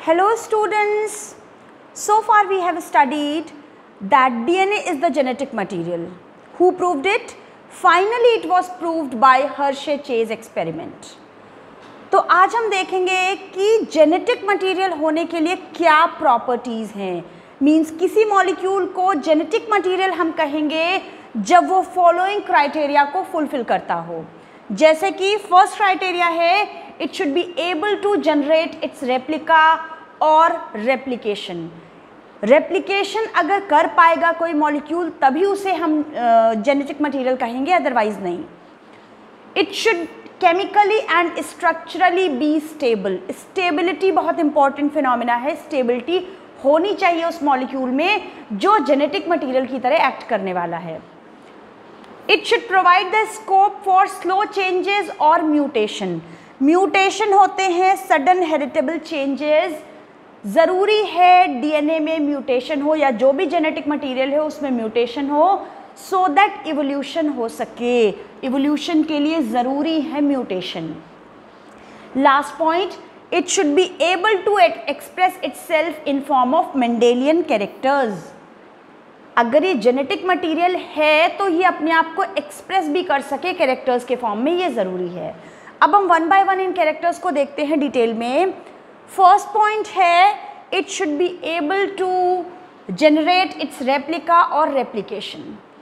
Hello students, so far we have studied that DNA is the genetic material. Who proved it? Finally it was proved by Hershey-Chase experiment. तो आज हम देखेंगे कि genetic material होने के लिए क्या प्रॉपर्टीज़ हैं. मीन्स किसी मॉलिक्यूल को जेनेटिक मटेरियल हम कहेंगे जब वो फॉलोइंग क्राइटेरिया को फुलफिल करता हो. जैसे कि फर्स्ट क्राइटेरिया है it should be able to generate its replica और रेप्लिकेशन. रेप्लिकेशन अगर कर पाएगा कोई मॉलिक्यूल तभी उसे हम जेनेटिक मटेरियल कहेंगे, अदरवाइज नहीं. It should chemically and structurally be stable. Stability बहुत इंपॉर्टेंट फिनोमिना है. स्टेबिलिटी होनी चाहिए उस मॉलिक्यूल में जो जेनेटिक मटेरियल की तरह एक्ट करने वाला है. It should provide the scope for slow changes और म्यूटेशन. म्यूटेशन होते हैं सडन हेरिटेबल चेंजेस. ज़रूरी है डीएनए में म्यूटेशन हो या जो भी जेनेटिक मटेरियल है उसमें म्यूटेशन हो सो दैट इवोल्यूशन हो सके. इवोल्यूशन के लिए ज़रूरी है mutation. Last point, it should be able to express itself in form of Mendelian characters. अगर ये जेनेटिक मटेरियल है तो ये अपने आप को एक्सप्रेस भी कर सके कैरेक्टर्स के फॉर्म में, ये ज़रूरी है. अब हम वन बाय वन इन कैरेक्टर्स को देखते हैं डिटेल में. फर्स्ट पॉइंट है it should be able to generate its replica और रेप्लिकेशन.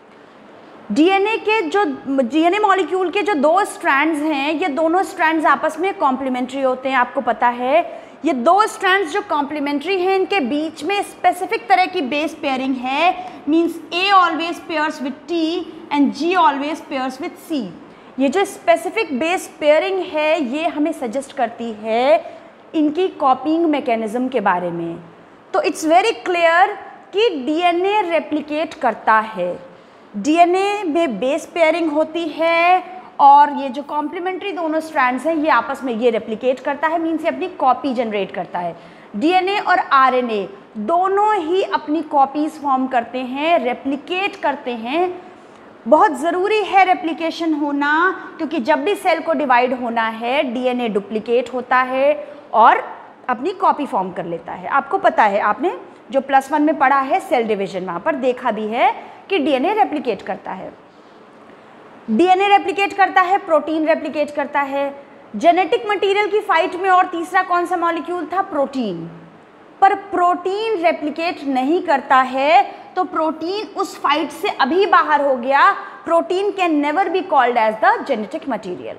डीएनए मॉलिक्यूल के जो दो स्ट्रैंड्स हैं ये दोनों स्ट्रैंड्स आपस में कॉम्प्लीमेंट्री होते हैं. आपको पता है ये दो स्ट्रैंड्स जो कॉम्प्लीमेंट्री हैं इनके बीच में स्पेसिफिक तरह की बेस पेयरिंग है. Means A always pairs with T and G always pairs with C. ये जो स्पेसिफिक बेस पेयरिंग है ये हमें सजेस्ट करती है इनकी कॉपिंग मैकेनिज्म के बारे में. तो इट्स वेरी क्लियर कि डीएनए रेप्लिकेट करता है. डीएनए में बेस पेयरिंग होती है और ये जो कॉम्प्लीमेंट्री दोनों स्ट्रैंड्स हैं ये आपस में ये रेप्लिकेट करता है. मीन्स ये अपनी कॉपी जनरेट करता है. डीएनए और आरएनए दोनों ही अपनी कॉपीज़ फॉर्म करते हैं, रेप्लिकेट करते हैं. बहुत ज़रूरी है रेप्लिकेशन होना क्योंकि जब भी सेल को डिवाइड होना है डीएनए डुप्लीकेट होता है और अपनी कॉपी फॉर्म कर लेता है. आपको पता है, आपने जो +1 में पढ़ा है सेल डिवीजन, वहाँ पर देखा भी है कि डीएनए रेप्लिकेट करता है. डीएनए रेप्लिकेट करता है, प्रोटीन रेप्लिकेट करता है. जेनेटिक मटेरियल की फाइट में और तीसरा कौन सा मॉलिक्यूल था? प्रोटीन. पर प्रोटीन रेप्लिकेट नहीं करता है तो प्रोटीन उस फाइट से अभी बाहर हो गया. Protein can never be called as the genetic material.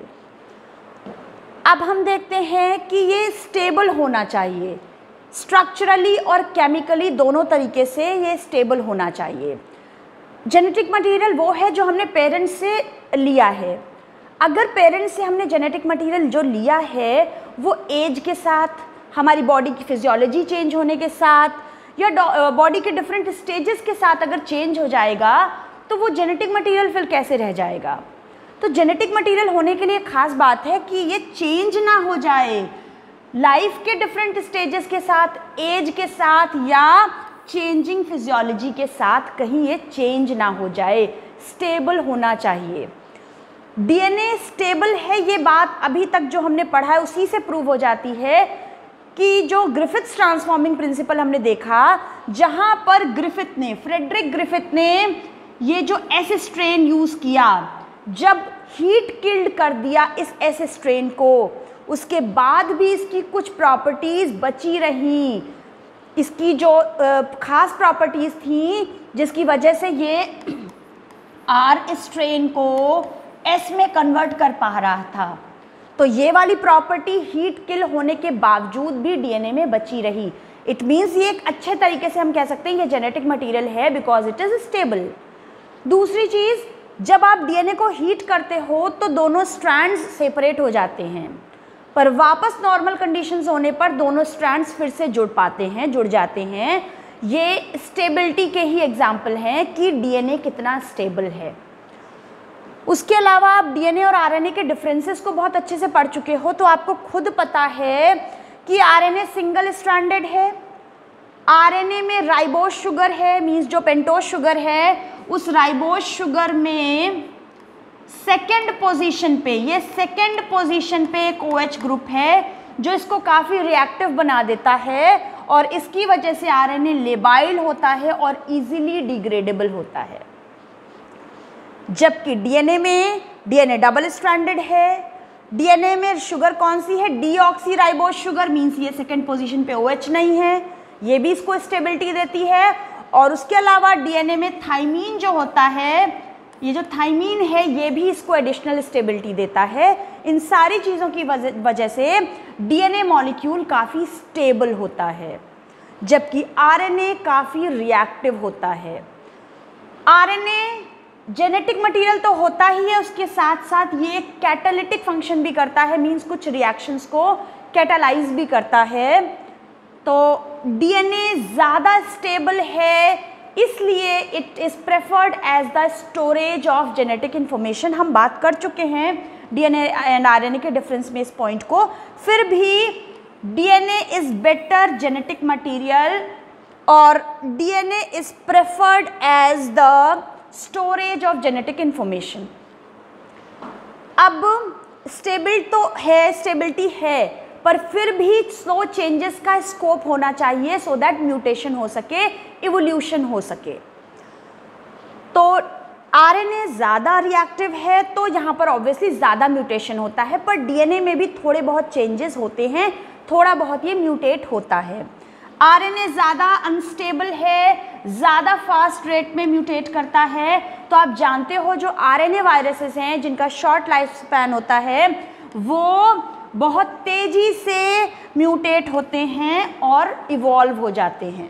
अब हम देखते हैं कि ये स्टेबल होना चाहिए. स्ट्रक्चरली और केमिकली दोनों तरीके से ये स्टेबल होना चाहिए. जेनेटिक मटेरियल वो है जो हमने पेरेंट्स से लिया है. अगर पेरेंट्स से हमने जेनेटिक मटेरियल जो लिया है वो एज के साथ, हमारी बॉडी की फिजियोलॉजी चेंज होने के साथ या बॉडी के डिफरेंट स्टेजेस के साथ अगर चेंज हो जाएगा तो वो जेनेटिक मटेरियल फिर कैसे रह जाएगा. तो जेनेटिक मटेरियल होने के लिए खास बात है कि ये चेंज ना हो जाए. लाइफ के डिफरेंट स्टेजेस के साथ, एज के साथ या चेंजिंग फिजियोलॉजी के साथ कहीं ये चेंज ना हो जाए. स्टेबल होना चाहिए. डीएनए स्टेबल है ये बात अभी तक जो हमने पढ़ा है उसी से प्रूव हो जाती है कि जो ग्रिफिथ्स ट्रांसफॉर्मिंग प्रिंसिपल हमने देखा, जहाँ पर फ्रेडरिक ग्रिफिथ ने ये जो एस स्ट्रेन यूज़ किया, जब हीट किल्ड कर दिया इस एस स्ट्रेन को, उसके बाद भी इसकी कुछ प्रॉपर्टीज़ बची रहीं. इसकी जो ख़ास प्रॉपर्टीज़ थी जिसकी वजह से ये आर स्ट्रेन को एस में कन्वर्ट कर पा रहा था. तो ये वाली प्रॉपर्टी हीट किल होने के बावजूद भी डीएनए में बची रही. इट मीन्स ये एक अच्छे तरीके से हम कह सकते हैं ये जेनेटिक मटेरियल है बिकॉज इट इज़ स्टेबल. दूसरी चीज़, जब आप डीएनए को हीट करते हो तो दोनों स्ट्रैंड्स सेपरेट हो जाते हैं, पर वापस नॉर्मल कंडीशंस होने पर दोनों स्ट्रैंड्स फिर से जुड़ जाते हैं. ये स्टेबिलिटी के ही एग्जाम्पल हैं कि डीएनए कितना स्टेबल है. उसके अलावा आप डीएनए और आरएनए के डिफरेंसेस को बहुत अच्छे से पढ़ चुके हो तो आपको खुद पता है कि आरएनए सिंगल स्ट्रैंडेड है. आरएनए में राइबोज शुगर है, मीन्स जो पेंटोज शुगर है उस राइबोज शुगर में सेकेंड पोजीशन पे एक OH ग्रुप है जो इसको काफ़ी रिएक्टिव बना देता है और इसकी वजह से आरएनए लेबाइल होता है और इजीली डिग्रेडेबल होता है। जबकि डीएनए डबल स्ट्रैंडेड है। डीएनए में शुगर कौन सी है? डीऑक्सीराइबोज शुगर, मीन्स ये सेकंड पोजीशन पे OH नहीं है, ये भी इसको स्टेबिलिटी देती है। और उसके अलावा डीएनए में थाइमीन जो होता है, ये जो थाइमीन है ये भी इसको एडिशनल स्टेबिलिटी देता है। इन सारी चीज़ों की वजह से डीएनए मॉलिक्यूल काफ़ी स्टेबल होता है, जबकि आरएनए काफ़ी रिएक्टिव होता है। आरएनए जेनेटिक मटेरियल तो होता ही है, उसके साथ साथ ये एक कैटालिटिक फंक्शन भी करता है, मीन्स कुछ रिएक्शंस को कैटालाइज भी करता है। तो डीएनए ज़्यादा स्टेबल है, इसलिए it is preferred as the storage of genetic information. हम बात कर चुके हैं डीएनए एंड आरएनए के डिफरेंस में इस पॉइंट को। फिर भी DNA is better genetic material और DNA is preferred as the storage of genetic information. अब स्टेबिलिटी है, पर फिर भी स्लो चेंजेस का स्कोप होना चाहिए सो दैट म्यूटेशन हो सके, इवोल्यूशन हो सके। तो आरएनए ज़्यादा रिएक्टिव है तो यहाँ पर ऑब्वियसली ज़्यादा म्यूटेशन होता है, पर डीएनए में भी थोड़े बहुत चेंजेस होते हैं, थोड़ा बहुत ये म्यूटेट होता है। आरएनए ज़्यादा अनस्टेबल है, ज़्यादा फास्ट रेट में म्यूटेट करता है। तो आप जानते हो जो आरएनए वायरसेस हैं जिनका शॉर्ट लाइफ स्पैन होता है, वो बहुत तेज़ी से म्यूटेट होते हैं और इवॉल्व हो जाते हैं।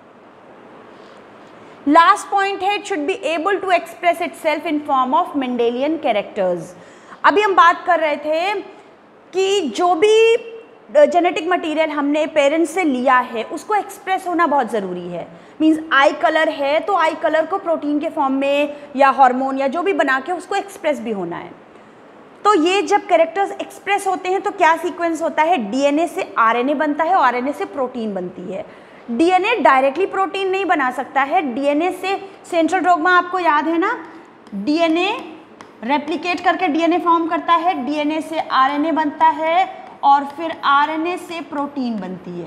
लास्ट पॉइंट है, it should be able to express itself in form of Mendelian characters. अभी हम बात कर रहे थे कि जो भी जेनेटिक मटेरियल हमने पेरेंट्स से लिया है उसको एक्सप्रेस होना बहुत ज़रूरी है। मींस आई कलर है तो आई कलर को प्रोटीन के फॉर्म में या हार्मोन या जो भी बना के उसको एक्सप्रेस भी होना है। तो ये जब कैरेक्टर्स एक्सप्रेस होते हैं तो क्या सीक्वेंस होता है? डीएनए से आरएनए बनता है और आरएनए से प्रोटीन बनती है। डीएनए डायरेक्टली प्रोटीन नहीं बना सकता है। डीएनए से सेंट्रल डोग्मा आपको याद है ना, डीएनए रेप्लिकेट करके डीएनए फॉर्म करता है, डीएनए से आरएनए बनता है और फिर आरएनए से प्रोटीन बनती है।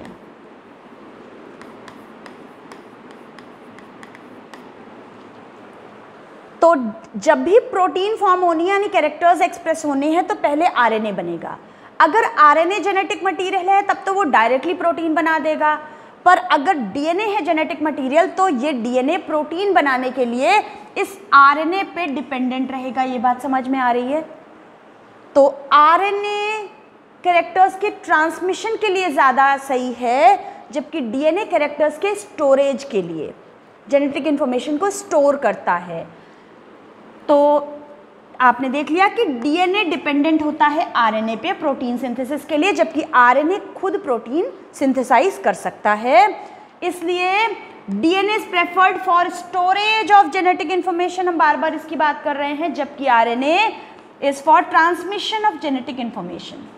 तो जब भी प्रोटीन फॉर्म होनी है यानी कैरेक्टर्स एक्सप्रेस होने हैं तो पहले आरएनए बनेगा। अगर आरएनए जेनेटिक मटेरियल है तब तो वो डायरेक्टली प्रोटीन बना देगा, पर अगर डीएनए है जेनेटिक मटेरियल तो ये डीएनए प्रोटीन बनाने के लिए इस आरएनए पे डिपेंडेंट रहेगा। ये बात समझ में आ रही है? तो आरएनए कैरेक्टर्स के ट्रांसमिशन के लिए ज़्यादा सही है, जबकि डीएनए कैरेक्टर्स के स्टोरेज के लिए जेनेटिक इन्फॉर्मेशन को स्टोर करता है। तो आपने देख लिया कि डीएनए डिपेंडेंट होता है आरएनए पे प्रोटीन सिंथेसिस के लिए, जबकि आरएनए खुद प्रोटीन सिंथेसाइज कर सकता है। इसलिए DNA is preferred for storage of genetic information, हम बार बार इसकी बात कर रहे हैं, जबकि RNA is for transmission of genetic information.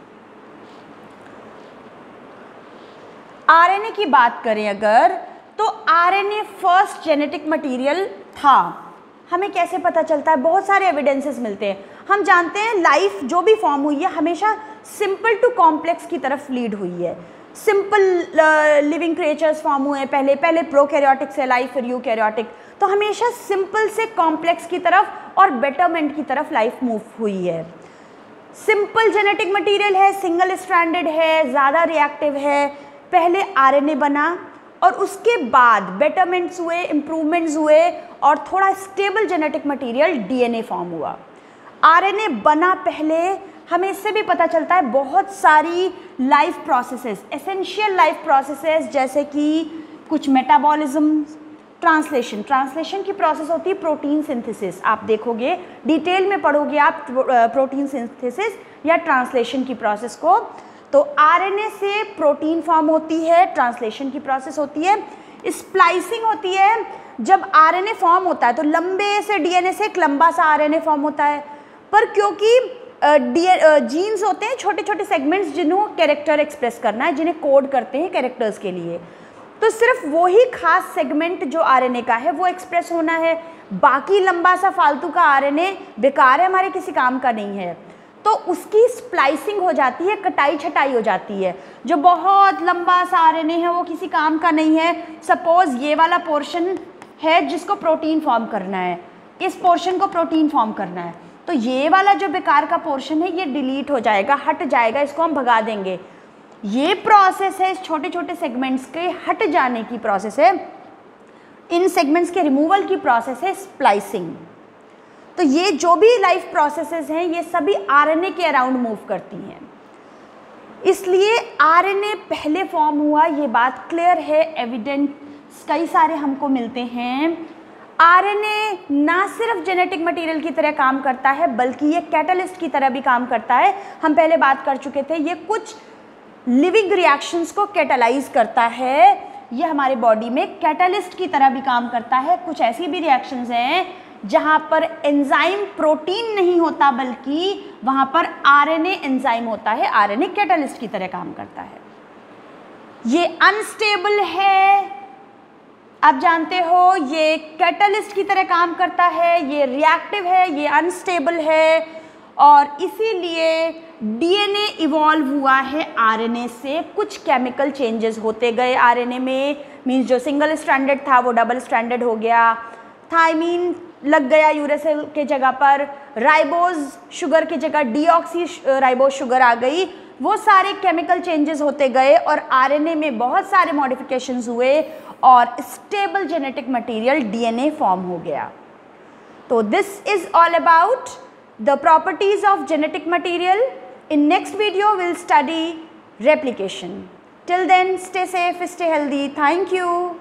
RNA की बात करें अगर, तो आरएनए फर्स्ट जेनेटिक मटेरियल था। हमें कैसे पता चलता है? बहुत सारे एविडेंसेस मिलते हैं। हम जानते हैं लाइफ जो भी फॉर्म हुई है हमेशा सिंपल टू कॉम्प्लेक्स की तरफ लीड हुई है। सिंपल लिविंग क्रिएचर्स फॉर्म हुए पहले प्रोकैरियोटिक से लाइफ, फिर यूकैरियोटिक। तो हमेशा सिंपल से कॉम्प्लेक्स की तरफ और बेटरमेंट की तरफ लाइफ मूव हुई है। सिंपल जेनेटिक मटेरियल है, सिंगल स्ट्रैंडेड है, ज़्यादा रिएक्टिव है। पहले आरएनए बना और उसके बाद बेटरमेंट्स हुए, इम्प्रूवमेंट्स हुए और थोड़ा stable genetic material DNA form हुआ। आरएनए बना पहले, हमें इससे भी पता चलता है बहुत सारी life processes, essential life processes, जैसे कि कुछ मेटाबॉलिज्म, ट्रांसलेशन की प्रोसेस होती है प्रोटीन सिंथेसिस। आप देखोगे डिटेल में पढ़ोगे आप प्रोटीन सिंथेसिस या ट्रांसलेशन की प्रोसेस को। तो आरएनए से प्रोटीन फॉर्म होती है, ट्रांसलेशन की प्रोसेस होती है, स्प्लाइसिंग होती है। जब आरएनए फॉर्म होता है तो लंबे से डीएनए से एक लंबा सा आरएनए फॉर्म होता है, पर क्योंकि जीन्स होते हैं छोटे छोटे सेगमेंट्स जिन्हों कैरेक्टर एक्सप्रेस करना है, जिन्हें कोड करते हैं कैरेक्टर्स के लिए, तो सिर्फ वही खास सेगमेंट जो आरएनए का है वो एक्सप्रेस होना है। बाकी लंबा सा फालतू का आरएनए बेकार है, हमारे किसी काम का नहीं है। तो तो उसकी स्प्लाइसिंग हो जाती है, कटाई छटाई हो जाती है। जो बहुत लंबा सा आरएनए है वो किसी काम का नहीं है। सपोज ये वाला पोर्शन है जिसको प्रोटीन फॉर्म करना है, इस पोर्शन को प्रोटीन फॉर्म करना है, तो ये वाला जो बेकार का पोर्शन है ये डिलीट हो जाएगा, हट जाएगा, इसको हम भगा देंगे। ये प्रोसेस है इस छोटे छोटे सेगमेंट्स के हट जाने की प्रोसेस है, इन सेगमेंट्स के रिमूवल की प्रोसेस है स्प्लाइसिंग। तो ये जो भी लाइफ प्रोसेसेस हैं ये सभी आरएनए के अराउंड मूव करती हैं। इसलिए आरएनए पहले फॉर्म हुआ, ये बात क्लियर है, एविडेंट कई सारे हमको मिलते हैं। आरएनए ना सिर्फ जेनेटिक मटेरियल की तरह काम करता है बल्कि ये कैटलिस्ट की तरह भी काम करता है। हम पहले बात कर चुके थे, ये कुछ लिविंग रिएक्शंस को कैटलाइज करता है, ये हमारे बॉडी में कैटलिस्ट की तरह भी काम करता है। कुछ ऐसी भी रिएक्शंस हैं जहाँ पर एंजाइम प्रोटीन नहीं होता बल्कि वहाँ पर आरएनए एंजाइम होता है, आरएनए कैटलिस्ट की तरह काम करता है। ये अनस्टेबल है, आप जानते हो, ये कैटलिस्ट की तरह काम करता है, ये रिएक्टिव है, ये अनस्टेबल है, और इसीलिए डीएनए इवॉल्व हुआ है आरएनए से। कुछ केमिकल चेंजेस होते गए आरएनए में, मीन्स जो सिंगल स्ट्रैंडेड था वो डबल स्ट्रैंडेड हो गया, थायमीन लग गया यूरेसिल के जगह पर, राइबोज शुगर की जगह डीऑक्सी राइबोज शुगर आ गई। वो सारे केमिकल चेंजेस होते गए और आरएनए में बहुत सारे मॉडिफिकेशंस हुए और stable genetic material DNA form हो गया। तो this is all about the properties of genetic material. In next video we'll study replication. Till then, stay safe, stay healthy. Thank you.